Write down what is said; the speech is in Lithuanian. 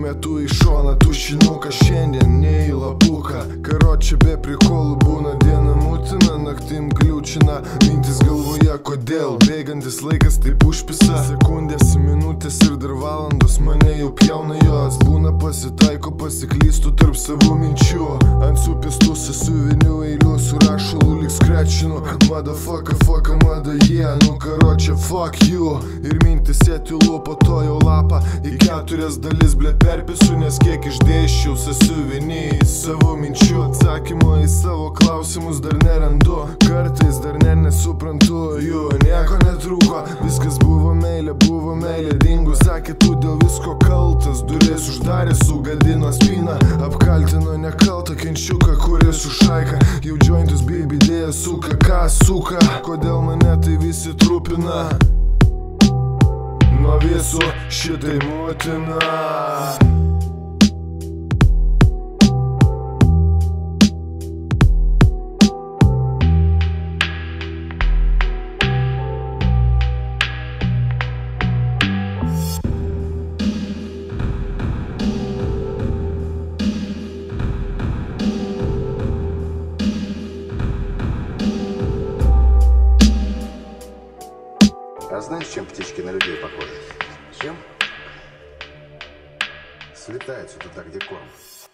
metu į šoną tušinuką, šiandien ne į lapuką. Karočią be prikolų būna, diena mutina, naktim kliūčina, mintis galvoje kodėl bėgantis laikas taip užpisa. Sekundės, minutės ir dar valandos mane jau pjauna jos. Būna pasitaiko, pasiklystu tarp savų minčių, ant supistų sąsiuvinių eilių surašalų lyg skrečinu. Motherfucker, fucka, mother, yeah, nu karočią fuck you. Ir mintis etilu, po to jau lapą į 4 dalis, ble, perpisu, nes kiek išdėščiau sąsiuvinį į savo minčių. Atsakymo į savo klausimus dar nerandu, kartais dar nesuprantu jų. Nieko netrūko, viskas buvo meilė, dingo. Sakė, tu dėl visko kaltas, duris uždarė, sugadino spyną, apkaltino nekaltą kenčiuką, kuris su šaika jau jointus baby dėja suka. Ką suka, kodėl mane tai visi trupina, nuo viso šitai motina. А знаешь, чем птички на людей похожи? Чем? Слетают сюда, где корм.